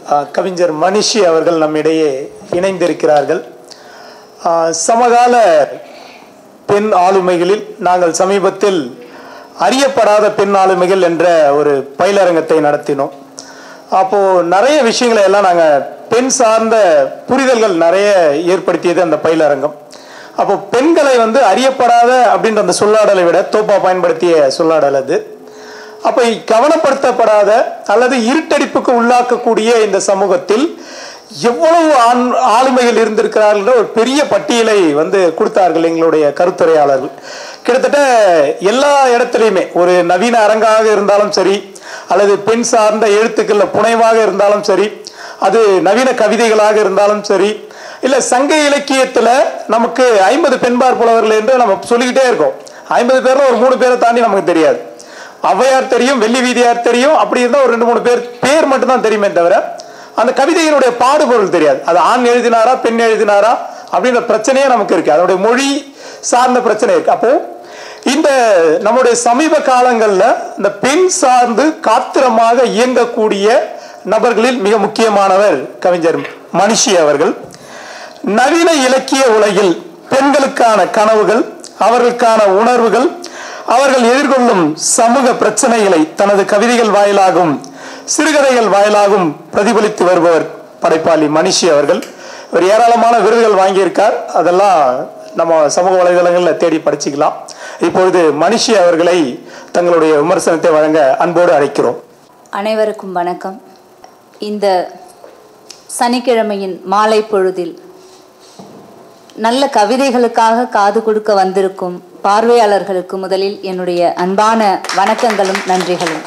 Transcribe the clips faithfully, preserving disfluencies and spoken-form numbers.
கவிஞர் மனிஷி அவர்கள் நம்மிடையே இணைந்திருக்கிறார்கள். சமகால பெண் ஆளுமைகளில் நாங்கள் சமீபத்தில் அறியப்படாத பெண் ஆளுமைகள் என்ற ஒரு பயிலரங்கத்தை நடத்தினோம். அப்போது நிறைய விஷயங்களை எல்லாம் நாங்கள் பெண் சார்ந்த புரிதல்கள் நிறைய ஏற்படுத்தியது அந்த பயிலரங்கம். அப்போ பெண்களை வந்து அறியப்படாத அப்படின்ற அந்த சொல்லாடலை விட தோப்பா பயன்படுத்திய சொல்லாடல் அது. அப்போ கவனப்படுத்தப்படாத அல்லது இருட்டடிப்புக்கு உள்ளாக்கக்கூடிய இந்த சமூகத்தில் எவ்வளவு ஆண் ஆளுமைகள் இருந்திருக்கிறார்கள் ஒரு பெரிய பட்டியலை வந்து கொடுத்தார்கள் எங்களுடைய கருத்துரையாளர்கள். கிட்டத்தட்ட எல்லா இடத்துலையுமே ஒரு நவீன அரங்காக இருந்தாலும் சரி, அல்லது பெண் சார்ந்த எழுத்துக்கள் புனைவாக இருந்தாலும் சரி, அது நவீன கவிதைகளாக இருந்தாலும் சரி, இல்லை சங்க இலக்கியத்தில் நமக்கு ஐம்பது பெண்பார் புலவர்கள் என்று நம்ம சொல்லிக்கிட்டே இருக்கோம். ஐம்பது பேரில் ஒரு மூணு பேரை தாண்டி நமக்கு தெரியாது. ஔவையார் தெரியும், வெள்ளி வீதியார் தெரியும், அப்படி இருந்தால் ஒரு ரெண்டு மூணு பேர் பேர் மட்டும்தான் தெரியுமே தவிர அந்த கவிதையினுடைய பாடுபொருள் தெரியாது. அது ஆண் எழுதினாரா பெண் எழுதினாரா அப்படின்ற பிரச்சனையே நமக்கு இருக்கு. அதனுடைய மொழி சார்ந்த பிரச்சனை இருக்கு. அப்போ இந்த நம்முடைய சமீப காலங்களில் இந்த பெண் சார்ந்து காத்திரமாக இயங்கக்கூடிய நபர்களில் மிக முக்கியமானவர் கவிஞர் மனிஷி அவர்கள். நவீன இலக்கிய உலகில் பெண்களுக்கான கனவுகள், அவர்களுக்கான உணர்வுகள், அவர்கள் எதிர்கொள்ளும் சமூக பிரச்சனைகளை தனது கவிதைகள் வாயிலாகவும் சிறுகதைகள் வாயிலாகவும் பிரதிபலித்து வருபவர் படைப்பாளி மனிஷி அவர்கள். ஒரு ஏராளமான விருதுகள் வாங்கியிருக்கார். அதெல்லாம் நம்ம சமூக வலைதளங்களில் தேடி படிச்சுக்கலாம். இப்பொழுது மனிஷி அவர்களை தங்களுடைய விமர்சனத்தை வழங்க அன்போடு அழைக்கிறோம். அனைவருக்கும் வணக்கம். இந்த சனிக்கிழமையின் மாலை பொழுதில் நல்ல கவிதைகளுக்காக காது கொடுக்க வந்திருக்கும் பார்வையாளர்களுக்கு முதலில் என்னுடைய அன்பான வணக்கங்களும் நன்றிகளும்.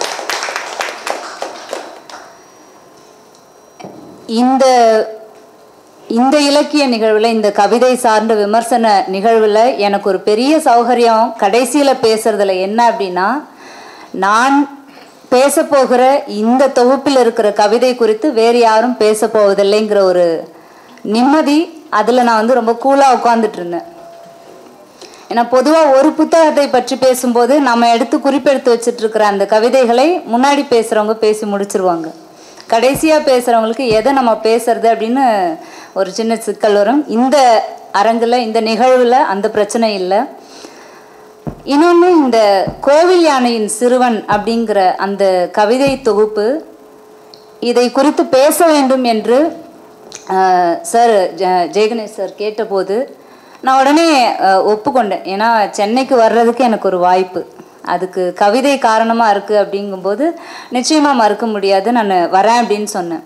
இந்த இந்த இலக்கிய நிகழ்வில், இந்த கவிதை சார்ந்த விமர்சன நிகழ்வில் எனக்கு ஒரு பெரிய சௌகரியம் கடைசியில் பேசுறதுல என்ன அப்படின்னா, நான் பேச போகிற இந்த தொகுப்பில் இருக்கிற கவிதை குறித்து வேறு யாரும் பேச போவதில்லைங்கிற ஒரு நிம்மதி, அதில் நான் வந்து ரொம்ப கூலாக உட்காந்துட்டு இருந்தேன். ஏன்னா பொதுவாக ஒரு புத்தகத்தை பற்றி பேசும்போது நம்ம எடுத்து குறிப்பெடுத்து வச்சுட்டு இருக்கிற அந்த கவிதைகளை முன்னாடி பேசுகிறவங்க பேசி முடிச்சிருவாங்க. கடைசியாக பேசுகிறவங்களுக்கு எதை நம்ம பேசுறது அப்படின்னு ஒரு சின்ன சிக்கல் வரும். இந்த அரங்கில், இந்த நிகழ்வில் அந்த பிரச்சனை இல்லை. இன்னொன்று, இந்த கோவில் யானையின் சிறுவன் அப்படிங்கிற அந்த கவிதை தொகுப்பு, இதை குறித்து பேச வேண்டும் என்று சார் ஜெயகணேஷ் சார் கேட்டபோது நான் உடனே ஒப்புக்கொண்டேன். ஏன்னா சென்னைக்கு வர்றதுக்கு எனக்கு ஒரு வாய்ப்பு, அதுக்கு கவிதை காரணமாக இருக்குது அப்படிங்கும்போது நிச்சயமாக மறுக்க முடியாது, நான் வரேன் அப்படின்னு சொன்னேன்.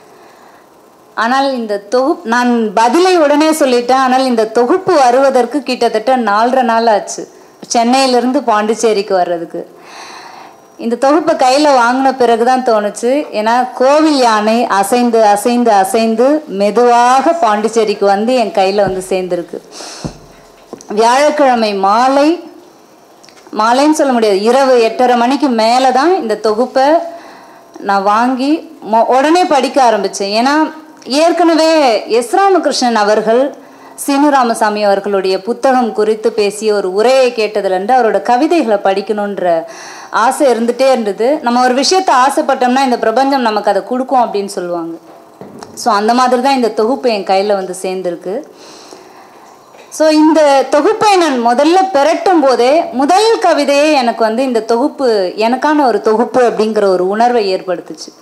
ஆனால் இந்த தொகுப்பு, நான் பதிலை உடனே சொல்லிட்டேன். ஆனால் இந்த தொகுப்பு வருவதற்கு கிட்டத்தட்ட நாலரை நாள் ஆச்சு, சென்னையிலேருந்து பாண்டிச்சேரிக்கு வர்றதுக்கு. இந்த தொகுப்பை கையில் வாங்கின பிறகு தான் தோணுச்சு. ஏன்னா கோவில் யானை அசைந்து அசைந்து அசைந்து மெதுவாக பாண்டிச்சேரிக்கு வந்து என் கையில் வந்து சேர்ந்துருக்கு. வியாழக்கிழமை மாலை மாலைன்னு சொல்ல முடியாது, இரவு எட்டரை மணிக்கு மேலே தான் இந்த தொகுப்பை நான் வாங்கி உடனே படிக்க ஆரம்பித்தேன். ஏன்னா ஏற்கனவே எஸ் ராமகிருஷ்ணன் அவர்கள் சீனு ராமசாமி அவர்களுடைய புத்தகம் குறித்து பேசிய ஒரு உரையை கேட்டதுலேருந்து அவரோட கவிதைகளை படிக்கணுன்ற ஆசை இருந்துகிட்டே இருந்தது. நம்ம ஒரு விஷயத்தை ஆசைப்பட்டோம்னா இந்த பிரபஞ்சம் நமக்கு அதை கொடுக்கும் அப்படின்னு சொல்லுவாங்க. ஸோ அந்த மாதிரி தான் இந்த தொகுப்பு என் கையில் வந்து சேர்ந்துருக்கு. ஸோ இந்த தொகுப்பை நான் முதல்ல பெரட்டும் போதே முதல் கவிதையே எனக்கு வந்து இந்த தொகுப்பு எனக்கான ஒரு தொகுப்பு அப்படிங்கிற ஒரு உணர்வை ஏற்படுத்துச்சு.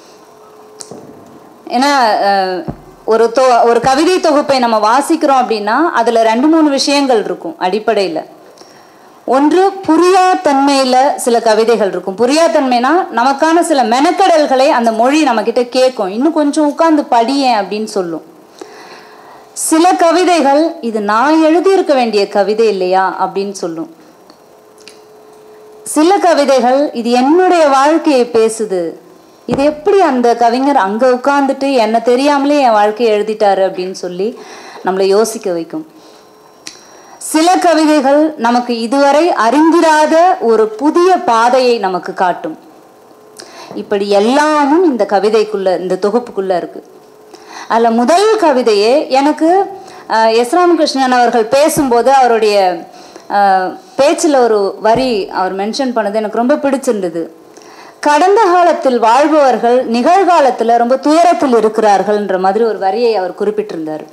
ஏன்னா ஒரு தொ ஒரு கவிதை தொகுப்பை நம்ம வாசிக்கிறோம் அப்படின்னா அதில் ரெண்டு மூணு விஷயங்கள் இருக்கும் அடிப்படையில். ஒன்று, புரியா தன்மையில் சில கவிதைகள் இருக்கும். புரியா தன்மைனா நமக்கான சில மெனக்கடல்களை அந்த மொழி நம்மக்கிட்ட கேட்கும், இன்னும் கொஞ்சம் உட்கார்ந்து படியேன் அப்படின்னு சொல்லும். சில கவிதைகள் இது நான் எழுதியிருக்க வேண்டிய கவிதை இல்லையா அப்படின்னு சொல்லும். சில கவிதைகள் இது என்னுடைய வாழ்க்கையை பேசுது, இது எப்படி அந்த கவிஞர் அங்கே உட்கார்ந்துட்டு என்ன தெரியாமலே என் வாழ்க்கையை எழுதிட்டாரு அப்படின்னு சொல்லி நம்மளை யோசிக்க வைக்கும். சில கவிதைகள் நமக்கு இதுவரை அறிந்திராத ஒரு புதிய பாதையை நமக்கு காட்டும். இப்படி எல்லாமும் இந்த கவிதைக்குள்ள, இந்த தொகுப்புக்குள்ள இருக்கு. அதில் முதல் கவிதையே எனக்கு எஸ் ராமகிருஷ்ணன் அவர்கள் பேசும்போது அவருடைய பேச்சில் ஒரு வரி அவர் மென்ஷன் பண்ணது எனக்கு ரொம்ப பிடிச்சிருந்தது. கடந்த காலத்தில் வாழ்பவர்கள் நிகழ்காலத்தில் ரொம்ப துயரத்தில் இருக்கிறார்கள்ன்ற மாதிரி ஒரு வரியை அவர் குறிப்பிட்டிருந்தார்.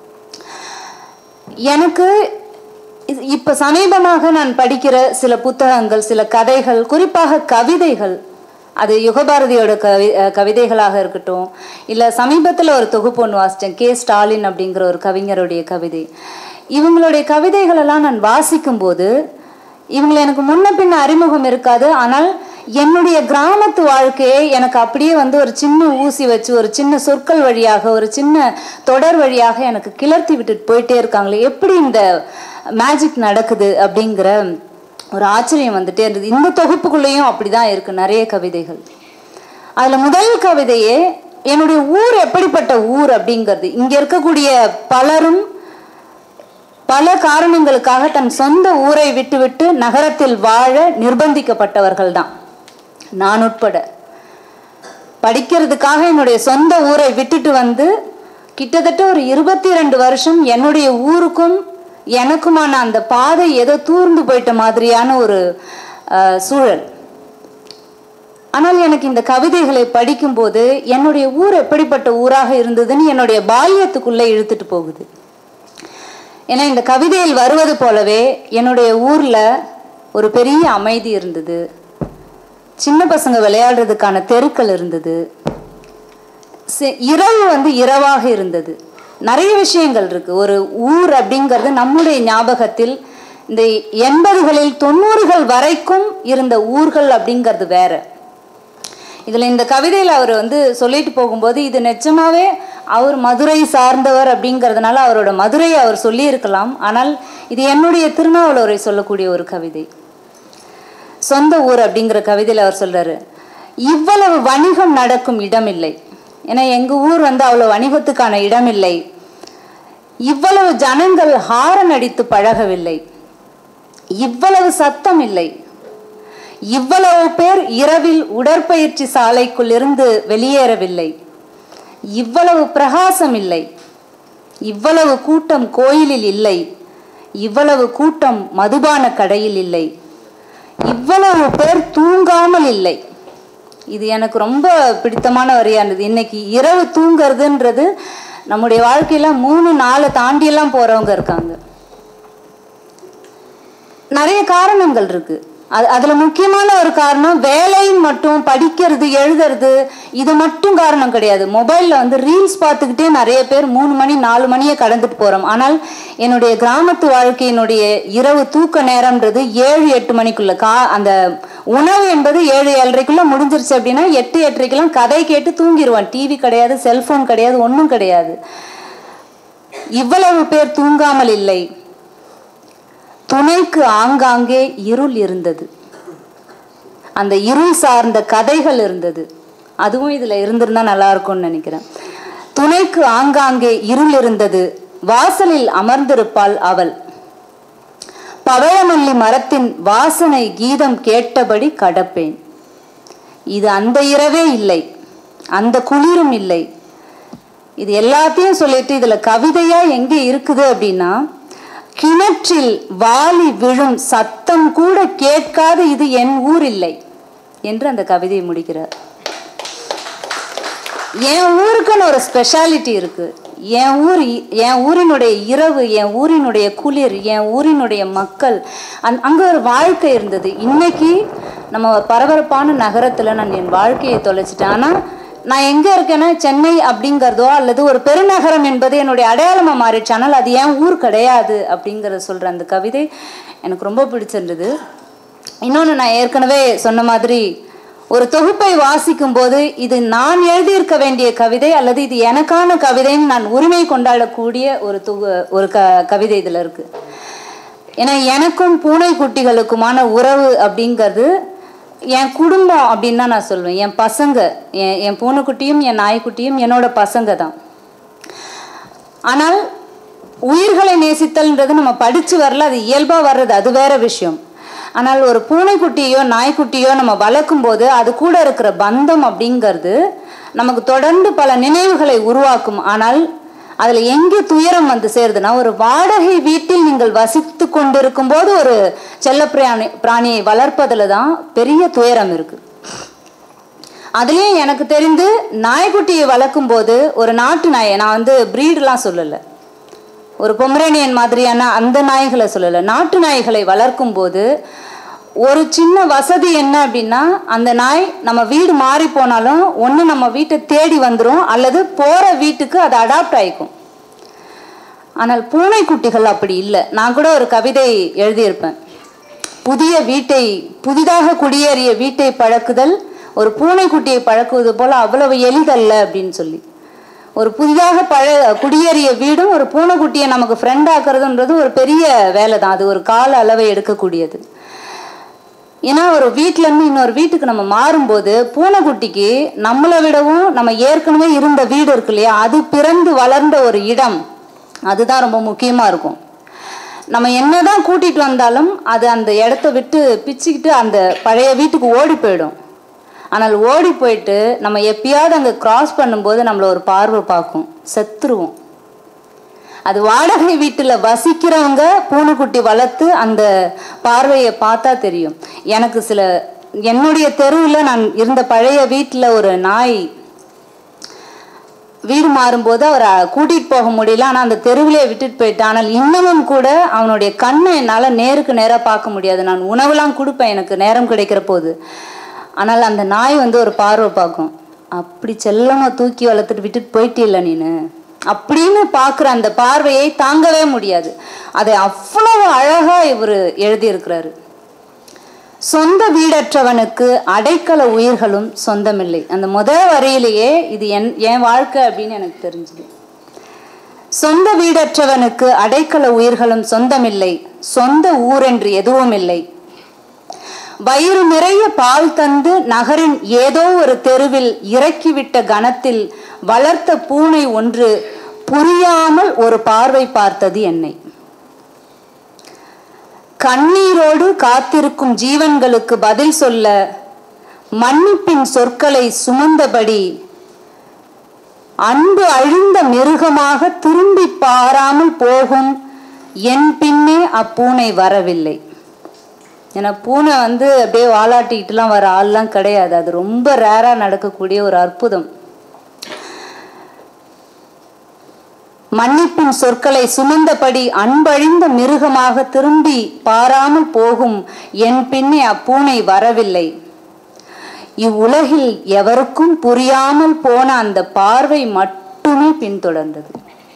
எனக்கு இப்ப சமீபமாக நான் படிக்கிற சில புத்தகங்கள், சில கதைகள், குறிப்பாக கவிதைகள், அது யுகபாரதியோட கவி கவிதைகளாக இருக்கட்டும், இல்லை சமீபத்தில் ஒரு தொகுப்பு ஒன்று வாசித்தேன், கே ஸ்டாலின் அப்படிங்கிற ஒரு கவிஞருடைய கவிதை. இவங்களுடைய கவிதைகளெல்லாம் நான் வாசிக்கும் போது இவங்களை எனக்கு முன்ன பின்ன அறிமுகம் இருக்காது. ஆனால் என்னுடைய கிராமத்து வாழ்க்கையை எனக்கு அப்படியே வந்து ஒரு சின்ன ஊசி வச்சு ஒரு சின்ன சொற்கள் வழியாக ஒரு சின்ன தொடர் வழியாக எனக்கு கிளர்த்தி விட்டுட்டு போயிட்டே இருக்காங்களே, எப்படி இந்த மேஜிக் நடக்குது அப்படிங்கிற ஒரு ஆச்சரியம் வந்துட்டே இருந்தது. இந்த தொகுப்புக்குள்ளேயும் அப்படிதான் இருக்கு நிறைய கவிதைகள். அதுல முதல் கவிதையே என்னுடைய ஊர் எப்படிப்பட்ட ஊர் அப்படிங்கிறது. இங்க இருக்கக்கூடிய பலரும் பல காரணங்களுக்காக தன் சொந்த ஊரை விட்டுவிட்டு நகரத்தில் வாழ நிர்பந்திக்கப்பட்டவர்கள் தான், நான் உட்பட. படிக்கிறதுக்காக என்னுடைய சொந்த ஊரை விட்டுட்டு வந்து கிட்டத்தட்ட ஒரு இருபத்தி ரெண்டு வருஷம் என்னுடைய ஊருக்கும் எனக்குமான அந்த பாதை ஏதோ தூர்ந்து போயிட்ட மாதிரியான ஒரு சூழல். ஆனால் எனக்கு இந்த கவிதைகளை படிக்கும்போது என்னுடைய ஊர் எப்படிப்பட்ட ஊராக இருந்ததுன்னு என்னுடைய பால்யத்துக்குள்ளே இழுத்துட்டு போகுது. ஏன்னா இந்த கவிதையில் வருவது போலவே என்னுடைய ஊர்ல ஒரு பெரிய அமைதி இருந்தது, சின்ன பசங்க விளையாடுறதுக்கான தெருக்கள் இருந்தது, இரவு வந்து இரவாக இருந்தது. நிறைய விஷயங்கள் இருக்கு. ஒரு ஊர் அப்படிங்கிறது நம்முடைய ஞாபகத்தில் இந்த எண்பதுகளில் தொண்ணூறுகள் வரைக்கும் இருந்த ஊர்கள் அப்படிங்கிறது வேற. இதுல இந்த கவிதையில் அவர் வந்து சொல்லிட்டு போகும்போது இது நிச்சயமாவே அவர் மதுரை சார்ந்தவர் அப்படிங்கிறதுனால அவரோட மதுரையை அவர் சொல்லி இருக்கலாம். ஆனால் இது என்னுடைய திருநாவலூரை சொல்லக்கூடிய ஒரு கவிதை. சொந்த ஊர் அப்படிங்கிற கவிதையில் அவர் சொல்றாரு, இவ்வளவு வணிகம் நடக்கும் இடம் இல்லை. ஏன்னா எங்க ஊர் வந்து அவ்வளவு வணிகத்துக்கான இடம் இல்லை. இவ்வளவு ஜனங்கள் ஹாரன் அடித்து பழகவில்லை, இவ்வளவு சத்தம் இல்லை, இவ்வளவு பேர் இரவில் உடற்பயிற்சி சாலைக்குள் இருந்து வெளியேறவில்லை, இவ்வளவு பிரகாசம் இல்லை, இவ்வளவு கூட்டம் கோயிலில் இல்லை, இவ்வளவு கூட்டம் மதுபான கடையில் இல்லை, இவ்வளவு பேர் தூங்காமல் இல்லை. இது எனக்கு ரொம்ப பிடித்தமான வரியானது. இன்னைக்கு இரவு தூங்குறதுன்றது நம்முடைய வாழ்க்கையில மூணு நாலு தாண்டியெல்லாம் போறவங்க இருக்காங்க. நிறைய காரணங்கள் இருக்கு. அது அதுல முக்கியமான ஒரு காரணம் வேலை மட்டும், படிக்கிறது எழுதுறது இது மட்டும் காரணம் கிடையாது. மொபைல்ல வந்து ரீல்ஸ் பார்த்துக்கிட்டே நிறைய பேர் மூணு மணி நாலு மணியை கடந்துட்டு போறோம். ஆனால் என்னுடைய கிராமத்து வாழ்க்கையினுடைய இரவு தூக்க நேரம்ன்றது ஏழு எட்டு மணிக்குள்ள கா அந்த உணவு என்பது ஏழு ஏழரைக்குள்ள முடிஞ்சிருச்சு அப்படின்னா எட்டு எட்டரைக்கெல்லாம் கதை கேட்டு தூங்கிடுவான். டிவி கிடையாது, செல்போன் கிடையாது, ஒன்றும் கிடையாது. இவ்வளவு பேர் தூங்காமல் இல்லை. துணைக்கு ஆங்காங்கே இருள் இருந்தது. அந்த இருள் சார்ந்த கதைகள் இருந்தது. அதுவும் இதுல இருந்திருந்தா நல்லா இருக்கும்னு நினைக்கிறேன். துணைக்கு ஆங்காங்கே இருள் இருந்தது. வாசலில் அமர்ந்திருப்பாள் அவள். பவழமல்லி மரத்தின் வாசனை கீதம் கேட்டபடி கடப்பேன். இது அந்த இரவே இல்லை, அந்த குளிரும் இல்லை. இது எல்லாத்தையும் சொல்லிட்டு இதுல கவிதையா எங்க இருக்குது அப்படின்னா, கிணற்றில் வாலி விழும் சத்தம் கூட கேட்காத இது என் ஊர் இல்லை என்று அந்த கவிதையை முடிக்கிறார். என் ஊருக்குன்னு ஒரு ஸ்பெஷாலிட்டி இருக்கு. என் ஊர், என் ஊரினுடைய இரவு, என் ஊரினுடைய குளிர், என் ஊரினுடைய மக்கள், அந் அங்கே ஒரு வாழ்க்கை இருந்தது. இன்னைக்கு நம்ம பரபரப்பான நகரத்தில் நான் என் வாழ்க்கையை தொலைச்சிட்டேன். ஆனால் நான் எங்கே இருக்கேன்னா சென்னை அப்படிங்கிறதோ அல்லது ஒரு பெருநகரம் என்பது என்னுடைய அடையாளமாக மாறிடுச்சு. ஆனால் அது என் ஊர் கிடையாது அப்படிங்கிறத சொல்கிற அந்த கவிதை எனக்கு ரொம்ப பிடிச்சிருந்தது. இன்னொன்று, நான் ஏற்கனவே சொன்ன மாதிரி ஒரு தொகுப்பை வாசிக்கும் போது இது நான் எழுதியிருக்க வேண்டிய கவிதை அல்லது இது எனக்கான கவிதைன்னு நான் உரிமை கொண்டாடக்கூடிய ஒரு தொகு ஒரு க கவிதை இதில் இருக்குது. ஏன்னா எனக்கும் பூனை குட்டிகளுக்குமான உறவு அப்படிங்கிறது என் குடும்பம் அப்படின்னு தான் நான் சொல்வேன். என் பசங்க, என் என் பூனைக்குட்டியும் என் நாய்க்குட்டியும் என்னோட பசங்க தான். ஆனால் உயிர்களை நேசித்தல்ன்றது நம்ம படித்து வரல, அது இயல்பாக வர்றது, அது வேற விஷயம். ஆனால் ஒரு பூனைக்குட்டியோ நாய்க்குட்டியோ நம்ம வளர்க்கும் போது அது கூட இருக்கிற பந்தம் அப்படிங்கிறது நமக்கு தொடர்ந்து பல நினைவுகளை உருவாக்கும். ஆனால் அதில் எங்கே துயரம் வந்து சேருதுன்னா, ஒரு வாடகை வீட்டில் நீங்கள் வசித்து கொண்டிருக்கும் போது ஒரு செல்ல பிராணி பிராணியை வளர்ப்பதில் தான் பெரிய துயரம் இருக்கு. அதுலேயும் எனக்கு தெரிந்து நாய்க்குட்டியை வளர்க்கும் போது ஒரு நாட்டு நாயை, நான் வந்து ப்ரீடெலாம் சொல்லலை, ஒரு பொமரேனியன் மாதிரியான அந்த நாய்களை சொல்லலை, நாட்டு நாய்களை வளர்க்கும் போது ஒரு சின்ன வசதி என்ன அப்படின்னா, அந்த நாய் நம்ம வீடு மாறி போனாலும் ஒன்று நம்ம வீட்டை தேடி வந்துடும், அல்லது போகிற வீட்டுக்கு அது அடாப்ட் ஆகிக்கும். ஆனால் பூனைக்குட்டிகள் அப்படி இல்லை. நான் கூட ஒரு கவிதை எழுதியிருப்பேன், புதிய வீட்டை புதிதாக குடியேறிய வீட்டை பழக்குதல் ஒரு பூனைக்குட்டியை பழக்குவது போல அவ்வளவு எளிதல்ல அப்படின்னு சொல்லி. ஒரு புதிதாக பழ குடியேறிய வீடும் ஒரு பூனைக்குட்டியை நமக்கு ஃப்ரெண்ட் ஆக்குறதுன்றது ஒரு பெரிய வேலை தான். அது ஒரு கால அளவை எடுக்கக்கூடியது. ஏன்னா ஒரு வீட்டிலேருந்து இன்னொரு வீட்டுக்கு நம்ம மாறும்போது பூனைக்குட்டிக்கு நம்மளை விடவும் நம்ம ஏற்கனவே இருந்த வீடு இருக்கு இல்லையா, அது பிறந்து வளர்ந்த ஒரு இடம், அதுதான் ரொம்ப முக்கியமாக இருக்கும். நம்ம என்னதான் கூட்டிகிட்டு வந்தாலும் அது அந்த இடத்த விட்டு பிச்சுக்கிட்டு அந்த பழைய வீட்டுக்கு ஓடி போயிடும். ஆனால் ஓடி போயிட்டு நம்ம எப்பயாவது அங்கே கிராஸ் பண்ணும்போது நம்மளை ஒரு பார்வை பார்க்கும், செத்துருவோம். அது வாடகை வீட்டில் வசிக்கிறவங்க பூனைக்குட்டி வளர்த்து அந்த பார்வையை பார்த்தா தெரியும். எனக்கு சில என்னுடைய தெருவில் நான் இருந்த பழைய வீட்டில் ஒரு நாய் வீடு மாறும்போது அவரை கூட்டிகிட்டு போக முடியல, ஆனால் அந்த தெருவிலே விட்டுட்டு போயிட்டான். ஆனால் இன்னமும் கூட அவனுடைய கண்ணை என்னால் நேருக்கு நேராக பார்க்க முடியாது. நான் உணவுலாம் கொடுப்பேன் எனக்கு நேரம் கிடைக்கிற போது. ஆனால் அந்த நாய் வந்து ஒரு பார்வை பார்க்கும், அப்படி செல்லமாக தூக்கி வளர்த்துட்டு விட்டுட்டு போயிட்டே இல்லை நீனு அப்படின்னு பார்க்குற அந்த பார்வையை தாங்கவே முடியாது. அதை அவ்வளவு அழகாக இவர் எழுதியிருக்கிறாரு. சொந்த வீடற்றவனுக்கு அடைக்கல உயிர்களும் சொந்தமில்லை. அந்த முதல் வரியிலேயே இது என் என் வாழ்க்கை அப்படின்னு எனக்கு தெரிஞ்சுது. சொந்த வீடற்றவனுக்கு அடைக்கல உயிர்களும் சொந்தமில்லை, சொந்த ஊரென்று எதுவும் இல்லை. வயிறு நிறைய பால் தந்து நகரின் ஏதோ ஒரு தெருவில் இறக்கிவிட்ட கணத்தில் வளர்த்த பூனை ஒன்று புரியாமல் ஒரு பார்வை பார்த்தது என்னை. கண்ணீரோடு காத்திருக்கும் ஜீவன்களுக்கு பதில் சொல்ல மன்னிப்பின் சொற்களை சுமந்தபடி அன்பு அழிந்த மிருகமாக திரும்பி பாராமல் போகும் என் பின்னே அப்பூனை வரவில்லை. ஏன்னா பூனை வந்து அப்படியே வாலாட்டிக்கிட்டுலாம் வர ஆள்லாம் கிடையாது. அது ரொம்ப ரேராக நடக்கக்கூடிய ஒரு அற்புதம். மன்னிப்பின் சொற்களை சுமந்தபடி அன்பழிந்த மிருகமாக திரும்பி பாராமல் போகும் என் பின்னே அப்பூனை வரவில்லை. இவ்வுலகில் எவருக்கும் புரியாமல் போன அந்த பார்வை மட்டுமே பின்தொடர்ந்தது.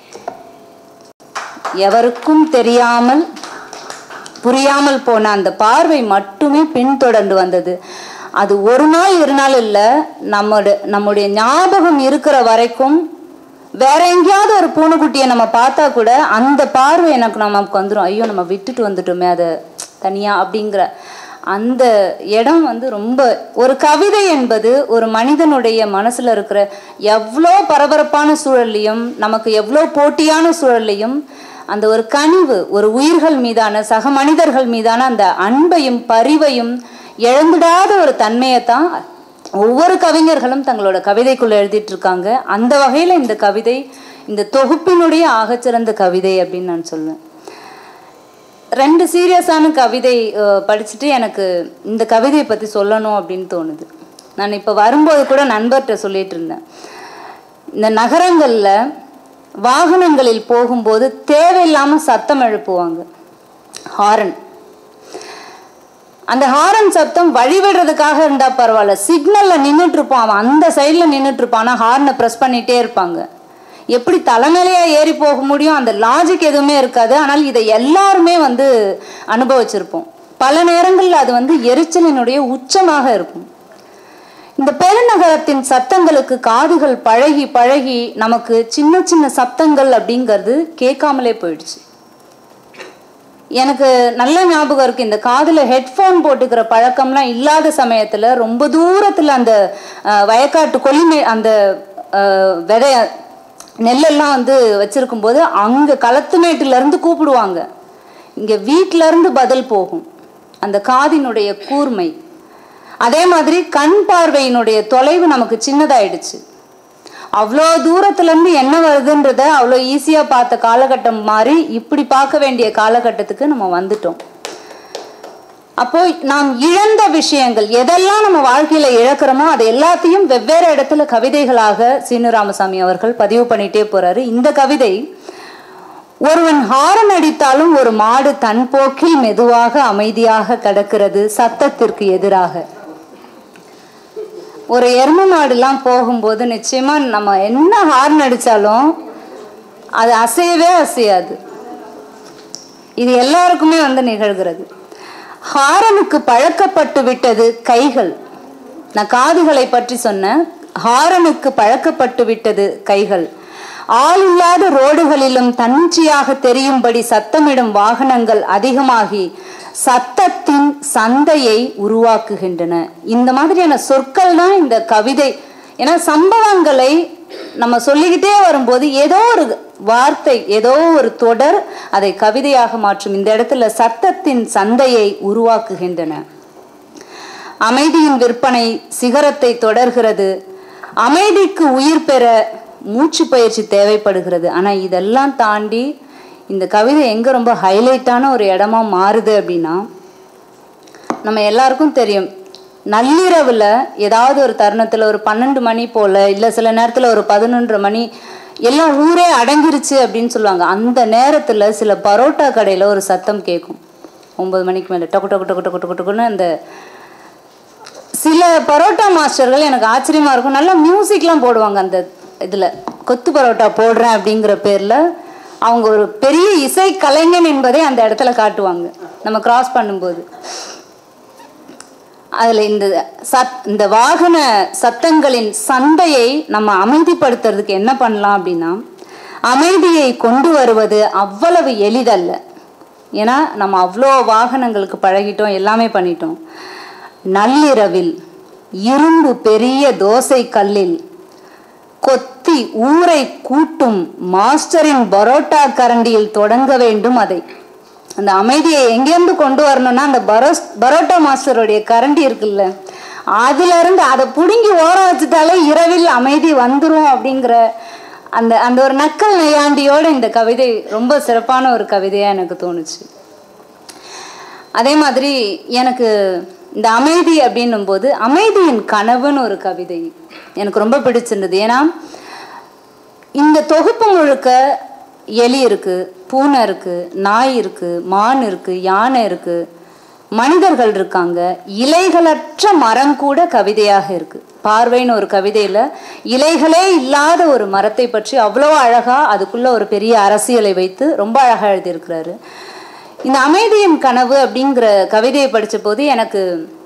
எவருக்கும் தெரியாமல் புரியாமல் போன அந்த பார்வை மட்டுமே பின்தொடர்ந்து வந்தது. அது ஒரு நாள் இரு நாள் இல்லை, நம்மோட நம்முடைய ஞாபகம் இருக்கிற வரைக்கும் வேற எங்கேயாவது ஒரு பூனைக்குட்டியை நம்ம பார்த்தா கூட அந்த பார்வை எனக்கு நமக்கு வந்துடும், ஐயோ நம்ம விட்டுட்டு வந்துட்டோமே அதை தனியாக அப்படிங்கிற அந்த இடம் வந்து ரொம்ப. ஒரு கவிதை என்பது ஒரு மனிதனுடைய மனசில் இருக்கிற எவ்வளோ பரபரப்பான சூழல்லையும் நமக்கு எவ்வளோ போட்டியான சூழல்லையும் அந்த ஒரு கனிவு, ஒரு உயிர்கள் மீதான சக மனிதர்கள் மீதான அந்த அன்பையும் பரிவையும் இழந்துடாத ஒரு தன்மையை தான் ஒவ்வொரு கவிஞர்களும் தங்களோட கவிதைக்குள்ள எழுதிட்டு இருக்காங்க. அந்த வகையில் இந்த கவிதை இந்த தொகுப்பினுடைய ஆகச்சிறந்த கவிதை அப்படின்னு நான் சொல்லுவேன். ரெண்டு சீரியஸான கவிதை படிச்சுட்டு எனக்கு இந்த கவிதையை பற்றி சொல்லணும் அப்படின்னு தோணுது. நான் இப்போ வரும்போது கூட நண்பர்கிட்ட சொல்லிட்டு இருந்தேன், இந்த நகரங்களில் வாகனங்களில் போகும்போது தேவையில்லாமல் சத்தம் எழுப்புவாங்க, ஹாரன். அந்த ஹாரன் சத்தம் வழிவிடுறதுக்காக இருந்தால் பரவாயில்ல, சிக்னலில் நின்றுட்டு இருப்பான், அவன் அந்த சைடில் நின்றுட்டு இருப்பான், ஆனால் ஹார்னை ப்ரெஸ் பண்ணிகிட்டே இருப்பாங்க. எப்படி தலைநிலையாக ஏறி போக முடியும், அந்த லாஜிக் எதுவுமே இருக்காது. ஆனால் இதை எல்லாருமே வந்து அனுபவிச்சிருப்போம். பல நேரங்களில் அது வந்து எரிச்சலினுடைய உச்சமாக இருக்கும். இந்த பெருநகரத்தின் சத்தங்களுக்கு காதுகள் பழகி பழகி நமக்கு சின்ன சின்ன சத்தங்கள் அப்படிங்கிறது கேட்காமலே போயிடுச்சு. எனக்கு நல்ல ஞாபகம் இருக்குது, இந்த காதில் ஹெட்ஃபோன் போட்டுக்கிற பழக்கம்லாம் இல்லாத சமயத்தில் ரொம்ப தூரத்தில் அந்த வயக்காட்டு கொல்லிமே அந்த விதை நெல்லெல்லாம் வந்து வச்சுருக்கும்போது அங்கே களத்துமேட்டிலேருந்து கூப்பிடுவாங்க, இங்கே வீட்டிலேருந்து பதில் போகும். அந்த காதினுடைய கூர்மை, அதே மாதிரி கண் பார்வையினுடைய தொலைவு நமக்கு சின்னதாயிடுச்சு. அவ்வளோ தூரத்துலேருந்து என்ன வருதுன்றத அவ்வளோ ஈஸியாக பார்த்த காலகட்டம் மாதிரி இப்படி பார்க்க வேண்டிய காலகட்டத்துக்கு நம்ம வந்துட்டோம். அப்போ நாம் இழந்த விஷயங்கள் எதெல்லாம் நம்ம வாழ்க்கையில இழக்கிறோமோ அது எல்லாத்தையும் வெவ்வேறு இடத்துல கவிதைகளாக சீனு ராமசாமி அவர்கள் பதிவு பண்ணிட்டே போறாரு. இந்த கவிதை, ஒருவன் ஹாரன் அடித்தாலும் ஒரு மாடு தன் போக்கில் மெதுவாக அமைதியாக கிடக்கிறது சத்தத்திற்கு எதிராக. ஒரு எருமை மாடுலாம் போகும்போது நிச்சயமா நம்ம என்ன ஹார்ன் அடிச்சாலும் அது அசையவே அசையாது. இது எல்லாருக்குமே வந்து நிகழ்கிறது. ஹாரனுக்கு பழக்கப்பட்டு விட்டது கைகள். நான் காதுகளை பற்றி சொன்னேன். ஹாரனுக்கு பழக்கப்பட்டு விட்டது கைகள். ஆளில்லாத ரோடுகளிலும் தன்னிச்சையாக தெரியும்படி சத்தமிடும் வாகனங்கள் அதிகமாகி சத்தத்தின் சந்தையை உருவாக்குகின்றன. இந்த மாதிரியான சொற்கள் தான் இந்த கவிதை. ஏன்னா சம்பவங்களை நம்ம சொல்லிக்கிட்டே வரும்போது ஏதோ ஒரு வார்த்தை, ஏதோ ஒரு தொடர் அதை கவிதையாக மாற்றும். இந்த இடத்துல சத்தத்தின் சந்தையை உருவாக்குகின்றன. அமைதியின் விற்பனை சிகரத்தை தொடர்கிறது. அமைதிக்கு உயிர் பெற மூச்சு பயிற்சி தேவைப்படுகிறது. ஆனால் இதெல்லாம் தாண்டி இந்த கவிதை எங்கே ரொம்ப ஹைலைட்டான ஒரு இடமா மாறுது அப்படின்னா, நம்ம எல்லாருக்கும் தெரியும், நள்ளிரவில் ஏதாவது ஒரு தருணத்தில் ஒரு பன்னெண்டு மணி போல், இல்லை சில நேரத்தில் ஒரு பதினொன்றரை மணி, எல்லாம் ஊரே அடங்கிருச்சு அப்படின்னு சொல்லுவாங்க. அந்த நேரத்தில் சில பரோட்டா கடையில் ஒரு சத்தம் கேட்கும். ஒம்பது மணிக்கு மேலே டொக்கு டொக்கு டொக்கு டொக்கு டொக்கு டொக்குன்னு அந்த சில பரோட்டா மாஸ்டர்கள் எனக்கு ஆச்சரியமாக இருக்கும். நல்லா மியூசிக்லாம் போடுவாங்க அந்த இதில். கொத்து பரோட்டா போடுறேன் அப்படிங்கிற பேரில் அவங்க ஒரு பெரிய இசை கலைஞன் என்பதை அந்த இடத்துல காட்டுவாங்க நம்ம கிராஸ் பண்ணும்போது. அதில் இந்த சத் இந்த வாகன சத்தங்களின் சந்தையை நம்ம அமைதிப்படுத்துறதுக்கு என்ன பண்ணலாம் அப்படின்னா, அமைதியை கொண்டு வருவது அவ்வளவு எளிதல்ல. ஏன்னா நம்ம அவ்வளோ வாகனங்களுக்கு பழகிட்டோம், எல்லாமே பண்ணிட்டோம். நள்ளிரவில் இரும்பு பெரிய தோசை கல்லில் கொத்தி ஊரை கூட்டும் மாஸ்டரின் பரோட்டா கரண்டியில் தொடங்க வேண்டும். அதை அந்த அமைதியை எங்கேருந்து கொண்டு வரணும்னா, அந்த பரோஸ் பரோட்டா மாஸ்டருடைய கரண்டி இருக்குல்ல, அதுல இருந்து அதை பிடுங்கி ஓரம் வச்சுட்டாலே இரவில் அமைதி வந்துடும் அப்படிங்கிற அந்த அந்த ஒரு நக்கல் நையாண்டியோட இந்த கவிதை ரொம்ப சிறப்பான ஒரு கவிதையா எனக்கு தோணுச்சு. அதே மாதிரி எனக்கு இந்த அமைதி அப்படின்னும் போது அமைதியின் கனவுன்னு ஒரு கவிதை எனக்கு ரொம்ப பிடிச்சிருந்தது. ஏன்னா இந்த தொகுப்பு முழுக்க எலி இருக்கு, பூனை இருக்கு, நாய் இருக்கு, மான் இருக்கு, யானை இருக்கு, மனிதர்கள் இருக்காங்க, இலைகளற்ற மரம் கூட கவிதையாக இருக்கு. பார்வைன்னு ஒரு கவிதையில இலைகளே இல்லாத ஒரு மரத்தை பற்றி அவ்வளோ அழகா அதுக்குள்ள ஒரு பெரிய அரசியலை வைத்து ரொம்ப அழகா எழுதியிருக்கிறாரு. இந்த அமைதியின் கனவு அப்படிங்கிற கவிதையை படித்த போது எனக்கு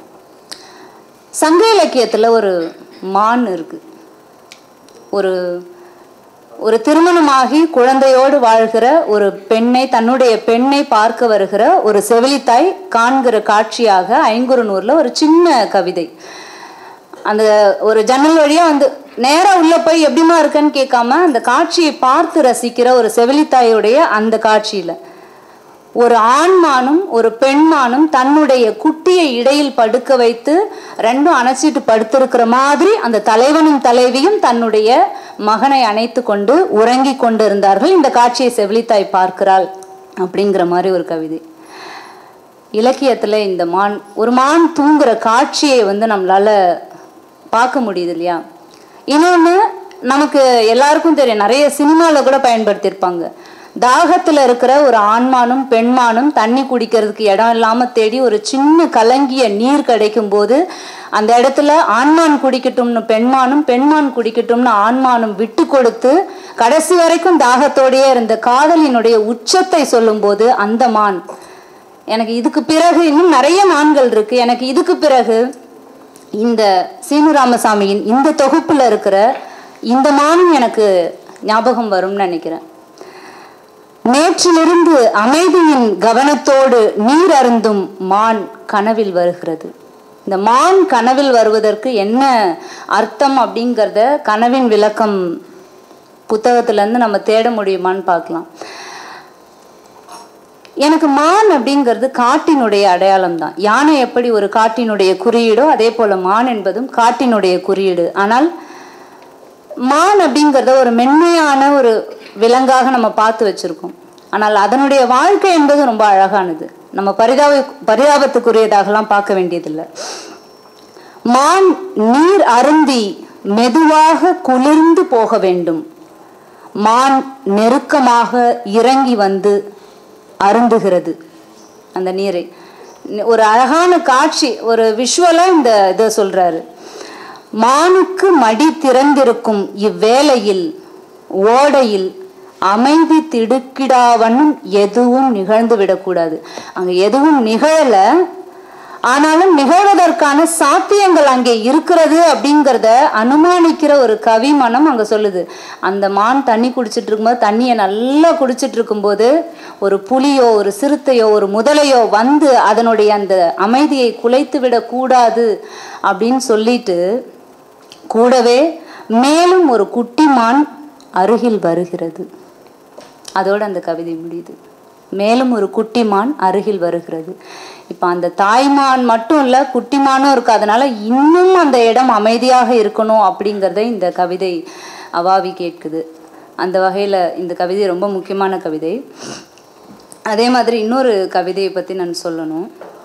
சங்க இலக்கியத்தில் ஒரு மான் இருக்கு. ஒரு ஒரு திருமணமாகி குழந்தையோடு வாழ்கிற ஒரு பெண்ணை, தன்னுடைய பெண்ணை பார்க்க வருகிற ஒரு செவிலித்தாய் காண்கிற காட்சியாக ஐங்குறுநூறுல ஒரு சின்ன கவிதை. அந்த ஒரு ஜன்னல் வழியா வந்து நேரா உள்ள போய் எப்படிமா இருக்குன்னு கேட்காம அந்த காட்சியை பார்த்து ரசிக்கிற ஒரு செவிலித்தாயுடைய அந்த காட்சியில ஒரு ஆண்மானும் ஒரு பெண்மானும் தன்னுடைய குட்டியை இடையில் படுக்க வைத்து ரெண்டும் அணைச்சிட்டு படுத்திருக்கிற மாதிரி அந்த தலைவனும் தலைவியும் தன்னுடைய மகனை அணைத்து கொண்டு உறங்கி கொண்டு இருந்தார்கள். இந்த காட்சியை செவிலித்தாய் பார்க்கிறாள் அப்படிங்கிற மாதிரி ஒரு கவிதை. இலக்கியத்துல இந்த மான் ஒரு மான் தூங்குற காட்சியை வந்து நம்மளால பார்க்க முடியுது இல்லையா. இன்னொன்று நமக்கு எல்லாருக்கும் தெரியும், நிறைய சினிமாவில் கூட பயன்படுத்தியிருப்பாங்க. தாகத்தில் இருக்கிற ஒரு ஆண்மானும் பெண்மானும் தண்ணி குடிக்கிறதுக்கு இடம் இல்லாமல் தேடி ஒரு சின்ன கலங்கிய நீர் கிடைக்கும் போது அந்த இடத்துல ஆண்மான் குடிக்கட்டும்னு பெண்மானும், பெண்மான் குடிக்கட்டும்னு ஆண்மானும் விட்டு கொடுத்து கடைசி வரைக்கும் தாகத்தோடையே இருந்த காதலினுடைய உச்சத்தை சொல்லும் போது அந்த மான், எனக்கு இதுக்கு பிறகு இன்னும் நிறைய மான்கள் இருக்கு, எனக்கு இதுக்கு பிறகு இந்த சீனு ராமசாமியின் இந்த தொகுப்புல இருக்கிற இந்த மானும் எனக்கு ஞாபகம் வரும்னு நினைக்கிறேன். நேற்றிலிருந்து அமைதியின் கவனத்தோடு நீர் அருந்தும் மான் கனவில் வருகிறது. இந்த மான் கனவில் வருவதற்கு என்ன அர்த்தம் அப்படிங்கிறத கனவின் விளக்கம் புத்தகத்திலேருந்து நம்ம தேட முடியுமான்னு பார்க்கலாம். எனக்கு மான் அப்படிங்கிறது காட்டினுடைய அடையாளம் தான். யானை எப்படி ஒரு காட்டினுடைய குறியீடோ அதே போல மான் என்பதும் காட்டினுடைய குறியீடு. ஆனால் மான் அப்படிங்கிறத ஒரு மென்மையான ஒரு விலங்காக நம்ம பார்த்து வச்சிருக்கோம். ஆனால் அதனுடைய வாழ்க்கை என்பது ரொம்ப அழகானது. நம்ம பரிதாப பரிதாபத்துக்குரியதாகலாம் பார்க்க வேண்டியதில்லை. மான் நீர் அருந்தி மெதுவாக குளிர்ந்து போக வேண்டும். மான் நெருக்கமாக இறங்கி வந்து அருந்துகிறது அந்த நீரை. ஒரு அழகான காட்சி, ஒரு விஷுவலா இந்த இதை சொல்றாரு. மானுக்கு மடி திறந்திருக்கும் இவ்வேளையில் ஓடையில் அமைதி திடுக்கிடாவண்ணும் எதுவும் நிகழ்ந்து விடக்கூடாது. அங்க எதுவும் நிகழல, ஆனாலும் நிகழ்வதற்கான சாத்தியங்கள் அங்கே இருக்கிறது அப்படிங்கிறத அனுமானிக்கிற ஒரு கவி மனம் அங்க சொல்லுது. அந்த மான் தண்ணி குடிச்சிட்டு இருக்கும்போது, தண்ணியை நல்லா குடிச்சிட்டு இருக்கும்போது ஒரு புலியோ ஒரு சிறுத்தையோ ஒரு முதலையோ வந்து அதனுடைய அந்த அமைதியை குலைத்து விடக்கூடாது அப்படின்னு சொல்லிட்டு, கூடவே மேலும் ஒரு குட்டி மான் அருகில் வருகிறது. அதோடு அந்த கவிதை முடியுது. மேலும் ஒரு குட்டிமான் அருகில் வருகிறது. இப்போ அந்த தாய்மான் மட்டும் இல்லை, குட்டிமானும் இருக்கு. அதனால இன்னும் அந்த இடம் அமைதியாக இருக்கணும் அப்படிங்கிறத இந்த கவிதை அவாவி கேட்குது. அந்த வகையில் இந்த கவிதை ரொம்ப முக்கியமான கவிதை. அதே மாதிரி இன்னொரு கவிதையை பற்றி நான் சொல்லணும்.